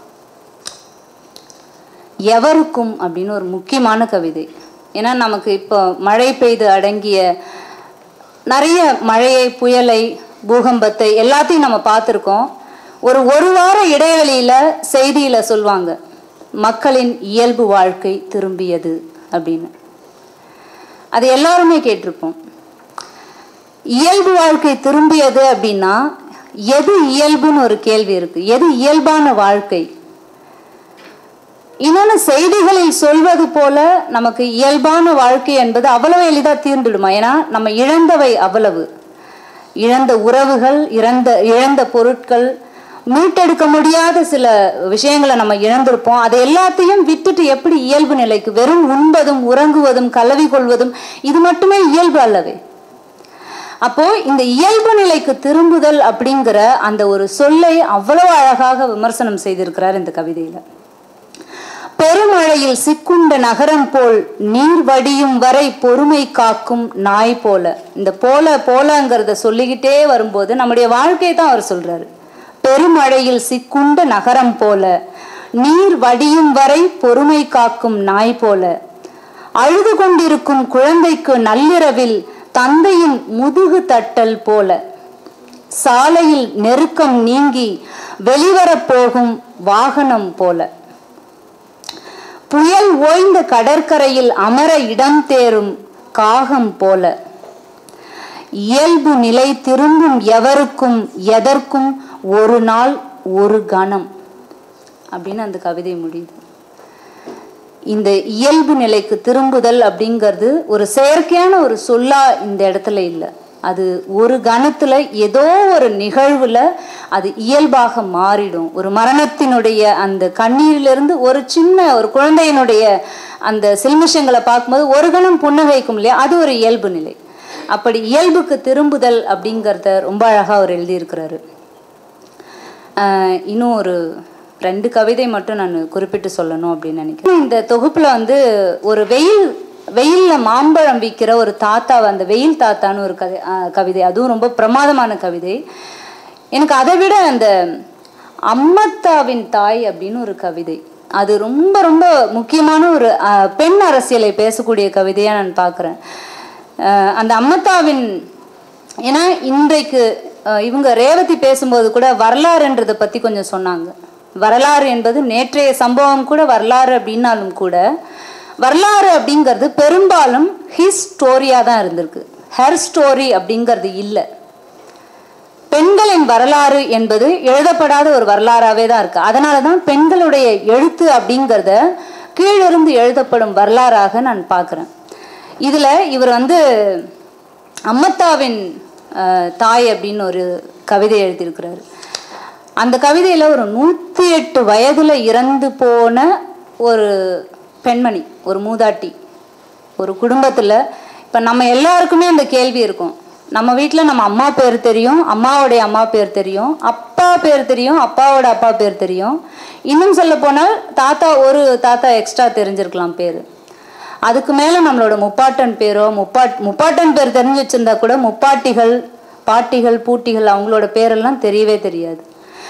எவருக்கும் அப்படின்னு ஒரு முக்கியமான கவிதை. ஏன்னா நமக்கு இப்போ மழை பெய்து அடங்கிய நிறைய மழையை, புயலை, பூகம்பத்தை எல்லாத்தையும் நம்ம பார்த்துருக்கோம். ஒரு ஒரு வார இடைவெளியில் செய்தியில் சொல்லுவாங்க, மக்களின் இயல்பு வாழ்க்கை திரும்பியது அப்படின்னு. அது எல்லாருமே கேட்டிருப்போம். இயல்பு வாழ்க்கை திரும்பியது அப்படின்னா எது இயல்புன்னு ஒரு கேள்வி இருக்கு. எது இயல்பான வாழ்க்கை? இன்னொன்று, செய்திகளில் சொல்வது போல நமக்கு இயல்பான வாழ்க்கை என்பது அவ்வளவு எளிதாக தீர்ந்துடுமா? ஏன்னா நம்ம இழந்தவை அவ்வளவு. இழந்த உறவுகள், இழந்த இழந்த பொருட்கள், மீட்டெடுக்க முடியாத சில விஷயங்களை நம்ம இழந்திருப்போம். அதை எல்லாத்தையும் விட்டுட்டு எப்படி இயல்பு நிலைக்கு, வெறும் உண்பதும் உறங்குவதும் கலவி கொள்வதும் இது மட்டுமே இயல்பு அல்லவே? அப்போ இந்த இயல்பு நிலைக்கு திரும்புதல் அப்படிங்கிற அந்த ஒரு சொல்லை அவ்வளவு அழகாக விமர்சனம் செய்திருக்கிறார் இந்த கவிதையில. பெருமழையில் சிக்குண்ட நகரம் போல் நீர் வடியும் வரை பொறுமை காக்கும் நாய் போல. இந்த போல போலங்கிறத சொல்லிக்கிட்டே வரும்போது நம்முடைய வாழ்க்கையை தான் அவர் சொல்றாரு. பெருமழையில் சிக்குண்ட நகரம் போல நீர் வடியும் வரை பொறுமை காக்கும் நாய் போல, அழுது கொண்டிருக்கும் குழந்தைக்கு நள்ளிரவில் தந்தையின் முதுகு தட்டல் போல, சாலையில் நெருக்கம் நீங்கி வெளிவரப் போகும் வாகனம் போல, புயல் ஓய்ந்த கடற்கரையில் அமர இடம் தேரும் காகம் போல, இயல்பு நிலை திரும்பும் எவருக்கும் எதற்கும் ஒரு நாள் ஒரு கணம் அப்படின்னு அந்த கவிதை முடியுது. இந்த இயல்பு நிலைக்கு திரும்புதல் அப்படிங்கிறது ஒரு செயற்கையான ஒரு சொல்லா இந்த இடத்துல இல்லை. அது ஒரு கணத்துல ஏதோ ஒரு நிகழ்வுல அது இயல்பாக மாறிடும். ஒரு மரணத்தினுடைய அந்த கண்ணீரிலிருந்து ஒரு சின்ன ஒரு குழந்தையினுடைய அந்த சில்மிஷங்களை பார்க்கும்போது ஒரு கணம் புன்னகைக்கும் இல்லையா, அது ஒரு இயல்பு நிலை. அப்படி இயல்புக்கு திரும்புதல் அப்படிங்கிறத ரொம்ப அழகாக அவர் எழுதியிருக்கிறாரு. இன்னும் ஒரு ரெண்டு கவிதை மட்டும் நான் குறிப்பிட்டு சொல்லணும் அப்படின்னு நினைக்கிறேன். இந்த தொகுப்புல வந்து ஒரு வெயில் வெயிலில் மாம்பழம் விற்கிற ஒரு தாத்தா, அந்த வெயில் தாத்தான்னு ஒரு கதை கவிதை அதுவும் ரொம்ப பிரமாதமான கவிதை. எனக்கு அதை விட அந்த அம்மத்தாவின் தாய் அப்படின்னு ஒரு கவிதை, அது ரொம்ப ரொம்ப முக்கியமான ஒரு பெண் அரசியலை பேசக்கூடிய கவிதையாக நான் பார்க்குறேன். அந்த அம்மத்தாவின், ஏன்னா இன்றைக்கு இவங்க ரேவதி பேசும்போது கூட வரலாறுன்றதை பற்றி கொஞ்சம் சொன்னாங்க. வரலாறு என்பது நேற்றைய சம்பவம் கூட வரலாறு அப்படின்னாலும் கூட வரலாறு அப்படிங்கிறது பெரும்பாலும் ஹிஸ் ஸ்டோரியாக தான் இருந்திருக்கு. ஹெர் ஸ்டோரி அப்படிங்கிறது இல்லை. பெண்களின் வரலாறு என்பது எழுதப்படாத ஒரு வரலாறாகவே தான் இருக்குது. அதனால தான் பெண்களுடைய எழுத்து அப்படிங்கிறத கீழிருந்து எழுதப்படும் வரலாறாக நான் பார்க்குறேன். இதில் இவர் வந்து அம்மத்தாவின் தாய் அப்படின்னு ஒரு கவிதை எழுதியிருக்கிறாரு. அந்த கவிதையில் ஒரு நூற்றி எட்டு வயதில் இறந்து போன ஒரு பெண்மணி, ஒரு மூதாட்டி, ஒரு குடும்பத்தில் இப்போ நம்ம எல்லாருக்குமே அந்த கேள்வி இருக்கும். நம்ம வீட்டில் நம்ம அம்மா பேர் தெரியும், அம்மாவோடைய அம்மா பேர் தெரியும், அப்பா பேர் தெரியும், அப்பாவோட அப்பா பேர் தெரியும். இன்னும் சொல்ல போனால் தாத்தா, ஒரு தாத்தா எக்ஸ்ட்ரா தெரிஞ்சிருக்கலாம் பேர். அதுக்கு மேலே நம்மளோட முப்பாட்டன் பேரோ முப்பாட் முப்பாட்டன் பேர் தெரிஞ்சு வச்சுருந்தா கூட முப்பாட்டிகள், பாட்டிகள், பூட்டிகள் அவங்களோட பேரெல்லாம் தெரியவே தெரியாது.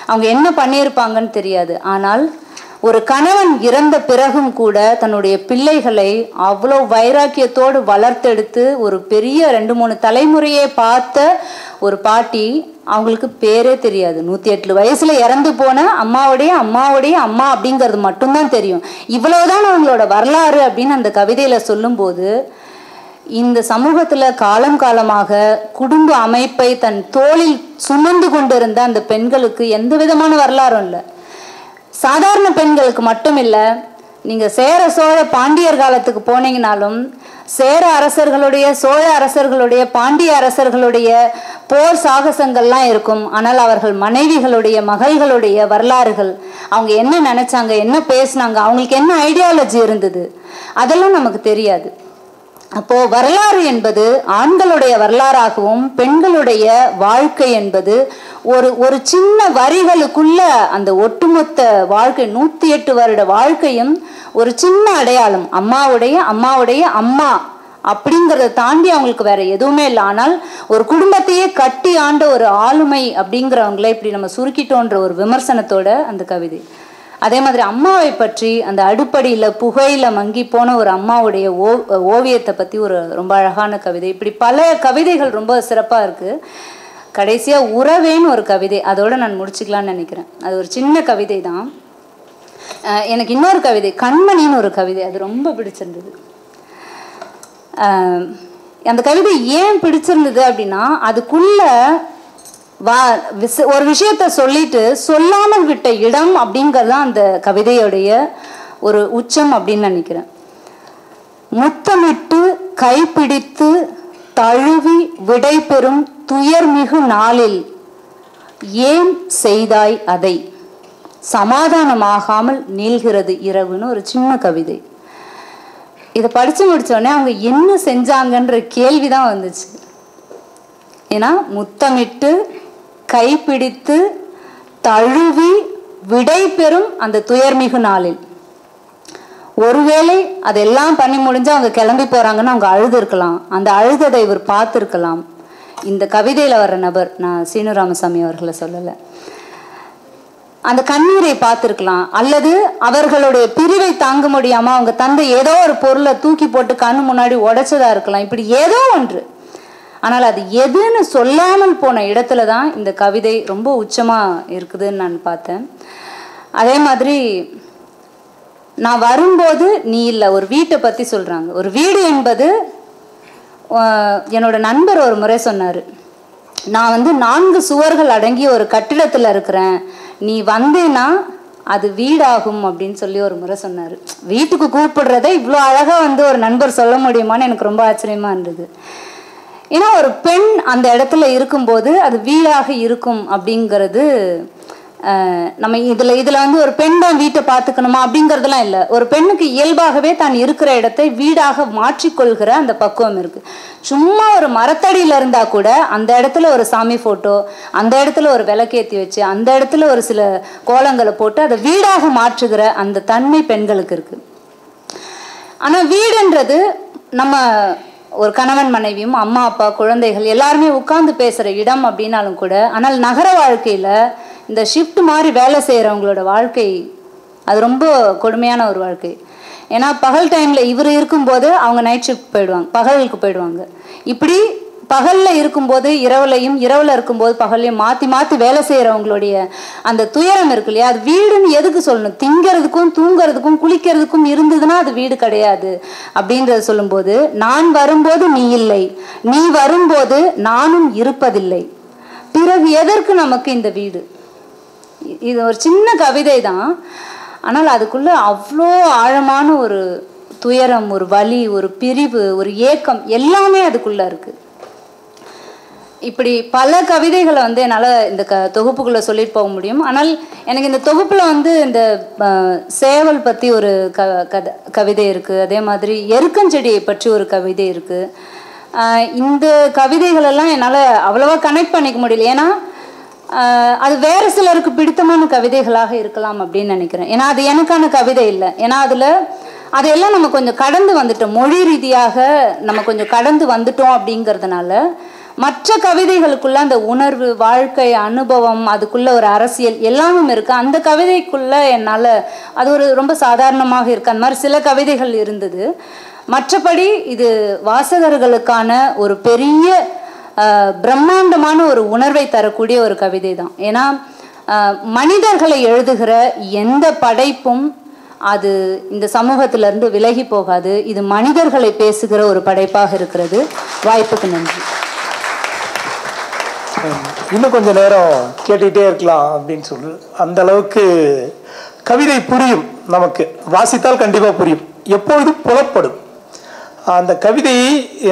அவங்க என்ன பண்ணியிருப்பாங்கன்னு தெரியாது. ஆனால் ஒரு கணவன் இறந்த பிறகும் கூட தன்னுடைய பிள்ளைகளை அவ்வளோ வைராக்கியத்தோடு வளர்த்தெடுத்து ஒரு பெரிய ரெண்டு மூணு தலைமுறையை பார்த்த ஒரு பாட்டி, அவங்களுக்கு பேரே தெரியாது. நூற்றி எட்டு வயசுல இறந்து போன அம்மாவுடைய அம்மாவுடைய அம்மா அப்படிங்கிறது மட்டும்தான் தெரியும். இவ்வளவுதான் அவங்களோட வரலாறு அப்படின்னு அந்த கவிதையில சொல்லும்போது, இந்த சமூகத்துல காலம் காலமாக குடும்ப அமைப்பை தன் தோளில் சுமந்து கொண்டிருந்த அந்த பெண்களுக்கு எந்த விதமான வரலாறும் இல்லை. சாதாரண பெண்களுக்கு மட்டும் இல்லை, நீங்க சேர சோழ பாண்டியர் காலத்துக்கு போனீங்கனாலும் சேர அரசர்களுடைய சோழ அரசர்களுடைய பாண்டிய அரசர்களுடைய போர் சாகசங்கள்லாம் இருக்கும். ஆனால் அவர்கள் மனைவிகளுடைய மகள்களுடைய வரலாறுகள், அவங்க என்ன நினைச்சாங்க, என்ன பேசினாங்க, அவங்களுக்கு என்ன ஐடியாலஜி இருந்தது, அதெல்லாம் நமக்கு தெரியாது. அப்போ வரலாறு என்பது ஆண்களுடைய வரலாறாகவும் பெண்களுடைய வாழ்க்கை என்பது ஒரு ஒரு சின்ன வரிகளுக்குள்ள அந்த ஒட்டுமொத்த வாழ்க்கை, நூத்தி எட்டு வருட வாழ்க்கையும் ஒரு சின்ன அடையாளம். அம்மாவுடைய அம்மாவுடைய அம்மா அப்படிங்கிறத தாண்டி அவங்களுக்கு வேற எதுவுமே இல்லை. ஆனால் ஒரு குடும்பத்தையே கட்டி ஆண்ட ஒரு ஆளுமை அப்படிங்கிறவங்கள இப்படி நம்ம சுருக்கிட்டோன்ற ஒரு விமர்சனத்தோட அந்த கவிதை. அதே மாதிரி அம்மாவை பற்றி அந்த அடுப்படியில் புகையில மங்கி போன ஒரு அம்மாவுடைய ஓ ஓவியத்தை பற்றி ஒரு ரொம்ப அழகான கவிதை. இப்படி பல கவிதைகள் ரொம்ப சிறப்பாக இருக்குது. கடைசியாக உறவேன்னு ஒரு கவிதை, அதோடு நான் முடிச்சுக்கலான்னு நினைக்கிறேன். அது ஒரு சின்ன கவிதை தான். எனக்கு இன்னொரு கவிதை கண்மணின்னு ஒரு கவிதை, அது ரொம்ப பிடிச்சிருந்தது. அந்த கவிதை ஏன் பிடிச்சிருந்தது அப்படின்னா, அதுக்குள்ள வா விச ஒரு விஷயத்த சொல்லிட்டு சொல்லாமல் விட்ட இடம் அப்படிங்கிறது தான் அந்த கவிதையுடைய ஒரு உச்சம் அப்படின்னு நினைக்கிறேன். முத்தமிட்டு கைப்பிடித்து தழுவி விடை பெறும் துயர்மிகு நாளில் ஏன் செய்தாய் அதை, சமாதானமாகாமல் நீள்கிறது இரவுன்னு ஒரு சின்ன கவிதை. இதை படிச்சு முடிச்சோடனே அவங்க என்ன செஞ்சாங்கன்ற கேள்விதான் வந்துச்சு. ஏன்னா முத்தமிட்டு கைப்பிடித்து தழுவி விடை பெறும் அந்த துயர்மிகு நாளில், ஒருவேளை அதெல்லாம் பண்ணி முடிஞ்சு அவங்க கிளம்பி போறாங்கன்னு அவங்க அழுது இருக்கலாம். அந்த அழுததை இவர் பார்த்துருக்கலாம். இந்த கவிதையில வர்ற நபர், நான் சீனு ராமசாமி அவர்களை சொல்லலை, அந்த கண்ணீரை பார்த்துருக்கலாம். அல்லது அவர்களுடைய பிரிவை தாங்க முடியாம அவங்க தந்தை ஏதோ ஒரு பொருளை தூக்கி போட்டு கண்ணு முன்னாடி உடைச்சதா இருக்கலாம். இப்படி ஏதோ ஒன்று. ஆனால் அது எதுன்னு சொல்லாமல் போன இடத்துல தான் இந்த கவிதை ரொம்ப உச்சமாக இருக்குதுன்னு நான் பார்த்தேன். அதே மாதிரி நான் வரும்போது நீ இல்லை, ஒரு வீட்டை பற்றி சொல்கிறாங்க. ஒரு வீடு என்பது, என்னோட நண்பர் ஒரு முறை சொன்னார், நான் வந்து நான்கு சுவர்கள் அடங்கிய ஒரு கட்டிடத்தில் இருக்கிறேன், நீ வந்தேன்னா அது வீடாகும் அப்படின்னு சொல்லி ஒரு முறை சொன்னார். வீட்டுக்கு கூப்பிடுறத இவ்வளோ அழகாக வந்து ஒரு நண்பர் சொல்ல முடியுமான்னு எனக்கு ரொம்ப ஆச்சரியமாக இருந்தது. ஏன்னா ஒரு பெண் அந்த இடத்துல இருக்கும்போது அது வீடாக இருக்கும் அப்படிங்கிறது நம்ம இதில் இதில் வந்து ஒரு பெண் தான் வீட்டை பார்த்துக்கணுமா அப்படிங்கிறதுலாம் இல்லை. ஒரு பெண்ணுக்கு இயல்பாகவே தான் இருக்கிற இடத்தை வீடாக மாற்றிக்கொள்கிற அந்த பக்குவம் இருக்குது. சும்மா ஒரு மரத்தடியில் இருந்தால் கூட அந்த இடத்துல ஒரு சாமி ஃபோட்டோ, அந்த இடத்துல ஒரு விளக்கேற்றி வச்சு, அந்த இடத்துல ஒரு சில கோலங்களை போட்டு அதை வீடாக மாற்றுகிற அந்த தன்மை பெண்களுக்கு இருக்குது. ஆனால் வீடுன்றது நம்ம ஒரு கணவன் மனைவியும் அம்மா அப்பா குழந்தைகள் எல்லாருமே உட்கார்ந்து பேசுகிற இடம் அப்படின்னாலும் கூட, ஆனால் நகர வாழ்க்கையில் இந்த ஷிஃப்ட் மாதிரி வேலை செய்கிறவங்களோட வாழ்க்கை அது ரொம்ப கொடுமையான ஒரு வாழ்க்கை. ஏன்னா பகல் டைமில் இவர் இருக்கும்போது அவங்க நைட் ஷிஃப்ட் போயிடுவாங்க, பகலுக்கு போயிடுவாங்க. இப்படி பகலில் இருக்கும்போது இரவுலையும், இரவில் இருக்கும்போது பகல்லையும் மாற்றி மாற்றி வேலை செய்கிறவங்களுடைய அந்த துயரம் இருக்கு இல்லையா, அது வீடுன்னு எதுக்கு சொல்லணும்? திங்கிறதுக்கும் தூங்கிறதுக்கும் குளிக்கிறதுக்கும் இருந்ததுன்னா அது வீடு கிடையாது அப்படின்றத சொல்லும்போது, நான் வரும்போது நீ இல்லை, நீ வரும்போது நானும் இருப்பதில்லை, பிறகு எதற்கு நமக்கு இந்த வீடு? இது ஒரு சின்ன கவிதை தான். ஆனால் அதுக்குள்ள அவ்வளோ ஆழமான ஒரு துயரம், ஒரு வலி, ஒரு பிரிவு, ஒரு ஏக்கம் எல்லாமே அதுக்குள்ள இருக்கு. இப்படி பல கவிதைகளை வந்து என்னால் இந்த க தொகுப்புக்குள்ளே சொல்லிட்டு போக முடியும். ஆனால் எனக்கு இந்த தொகுப்பில் வந்து இந்த சேவல் பற்றி ஒரு க கத கவிதை இருக்குது. அதே மாதிரி எருக்கஞ்செடியை பற்றி ஒரு கவிதை இருக்குது. இந்த கவிதைகளெல்லாம் என்னால் அவ்வளோவா கனெக்ட் பண்ணிக்க முடியல. ஏன்னா அது வேறு சிலருக்கு பிடித்தமான கவிதைகளாக இருக்கலாம் அப்படின்னு நினைக்கிறேன். ஏன்னா அது எனக்கான கவிதை இல்லை. ஏன்னா அதில் அதையெல்லாம் நம்ம கொஞ்சம் கடந்து வந்துட்டோம், மொழி ரீதியாக நம்ம கொஞ்சம் கடந்து வந்துட்டோம். அப்படிங்கிறதுனால மற்ற கவிதைகளுக்குள்ள அந்த உணர்வு, வாழ்க்கை அனுபவம், அதுக்குள்ள ஒரு அரசியல் எல்லாமே இருக்கு. அந்த கவிதைக்குள்ள என்னால் அது ஒரு ரொம்ப சாதாரணமாக இருக்கு. அந்த மாதிரி சில கவிதைகள் இருந்தது. மற்றபடி இது வாசகர்களுக்கான ஒரு பெரிய பிரம்மாண்டமான ஒரு உணர்வை தரக்கூடிய ஒரு கவிதை தான். ஏன்னா மனிதர்களை எழுதுகிற எந்த படைப்பும் அது இந்த சமூகத்திலிருந்து விலகி போகாது. இது மனிதர்களை பேசுகிற ஒரு படைப்பாக இருக்கிறது. வாய்ப்புக்கு நன்றி. இன்னும் கொஞ்சம் நேரம் கேட்டுக்கிட்டே இருக்கலாம் அப்படின்னு சொல்லு. அந்த அளவுக்கு கவிதை புரியும், நமக்கு வாசித்தால் கண்டிப்பாக புரியும், எப்பொழுதும் புலப்படும். அந்த கவிதையை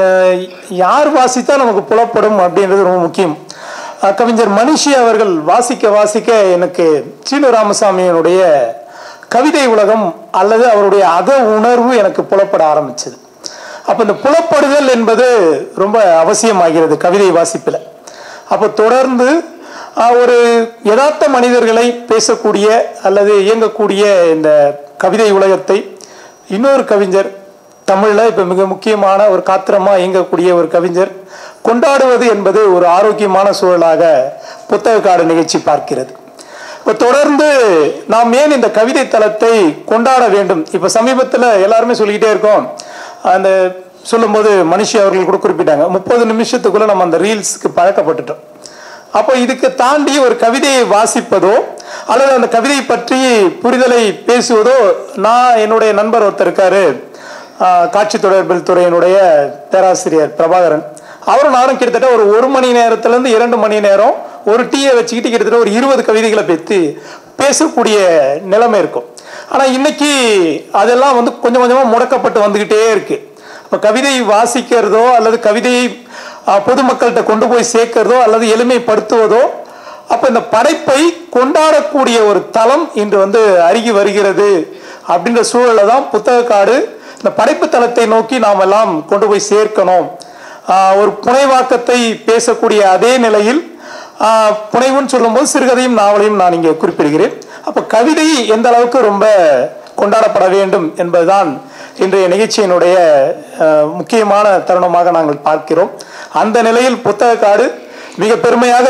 யார் வாசித்தால் நமக்கு புலப்படும் அப்படின்றது ரொம்ப முக்கியம். கவிஞர் மனிஷி அவர்கள் வாசிக்க வாசிக்க எனக்கு சீனு ராமசாமியினுடைய கவிதை உலகம் அல்லது அவருடைய அக உணர்வு எனக்கு புலப்பட ஆரம்பிச்சது. அப்போ இந்த புலப்படுதல் என்பது ரொம்ப அவசியமாகிறது கவிதை வாசிப்பில். அப்போ தொடர்ந்து ஒரு யதார்த்த மனிதர்களை பேசக்கூடிய அல்லது இயங்கக்கூடிய இந்த கவிதை உலகத்தை இன்னொரு கவிஞர் தமிழில் இப்போ மிக முக்கியமான ஒரு காத்திரமாக இயங்கக்கூடிய ஒரு கவிஞர் கொண்டாடுவது என்பது ஒரு ஆரோக்கியமான சூழலாக புத்தக காடு நிகழ்ச்சி பார்க்கிறது. இப்போ தொடர்ந்து நாம் ஏன் இந்த கவிதை தளத்தை கொண்டாட வேண்டும்? இப்போ சமீபத்தில் எல்லாருமே சொல்லிக்கிட்டே இருக்கோம். அந்த சொல்லும்போது மனிஷி அவர்கள் கூட குறிப்பிட்டாங்க, முப்பது நிமிஷத்துக்குள்ளே நம்ம அந்த ரீல்ஸுக்கு பழக்கப்பட்டுட்டோம். அப்போ இதுக்கு தாண்டி ஒரு கவிதையை வாசிப்பதோ அல்லது அந்த கவிதை பற்றி புரிதலை பேசுவதோ, நான் என்னுடைய நண்பர் ஒருத்தர் இருக்காரு, காட்சி தொடர்பில் துறையினுடைய பேராசிரியர் பிரபாகரன், அவரும் நானும் கிட்டத்தட்ட ஒரு ஒரு மணி நேரத்துலேருந்து இரண்டு மணி நேரம் ஒரு டீயை வச்சுக்கிட்டு கிட்டத்தட்ட ஒரு இருபது கவிதைகளை பற்றி பேசக்கூடிய நிலைமை இருக்கும். ஆனால் இன்னைக்கு அதெல்லாம் வந்து கொஞ்சம் கொஞ்சமாக முடக்கப்பட்டு வந்துக்கிட்டே இருக்கு. இப்போ கவிதை வாசிக்கிறதோ அல்லது கவிதையை பொதுமக்கள்கிட்ட கொண்டு போய் சேர்க்கிறதோ அல்லது எளிமைப்படுத்துவதோ, அப்போ இந்த படைப்பை கொண்டாடக்கூடிய ஒரு தளம் இன்று வந்து அருகி வருகிறது. அப்படின்ற சூழலை தான் புத்தக காடு இந்த படைப்பு தளத்தை நோக்கி நாம் எல்லாம் கொண்டு போய் சேர்க்கணும். ஒரு புனைவாக்கத்தை பேசக்கூடிய அதே நிலையில் புனைவுன்னு சொல்லும்போது சிறுகதையும் நாவலையும் நான் இங்கே குறிப்பிடுகிறேன். அப்போ கவிதை எந்த அளவுக்கு ரொம்ப கொண்டாடப்பட வேண்டும் என்பதுதான் இன்றைய நிகழ்ச்சியினுடைய முக்கியமான தருணமாக நாங்கள் பார்க்கிறோம். அந்த நிலையில் புத்தக காடு மிக பெருமையாக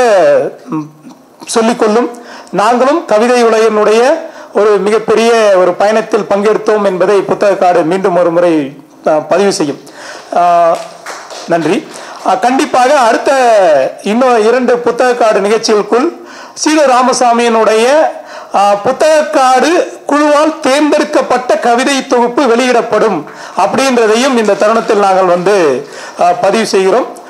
சொல்லிக்கொள்ளும். நாங்களும் கவிதை உலகினுடைய ஒரு மிகப்பெரிய ஒரு பயணத்தில் பங்கெடுத்தோம் என்பதை புத்தக காடு மீண்டும் ஒரு முறை பதிவு செய்யும். நன்றி. கண்டிப்பாக அடுத்த இன்னும் இரண்டு புத்தக காடு நிகழ்ச்சிகளுக்குள் சீனு ராமசாமியினுடைய புத்தக காடு குழுவால் தேர்ந்தெடுக்கப்பட்ட கவிதை தொகுப்பு வெளியிடப்படும் அப்படின்றதையும் இந்த தருணத்தில் நாங்கள் வந்து பதிவு செய்கிறோம்.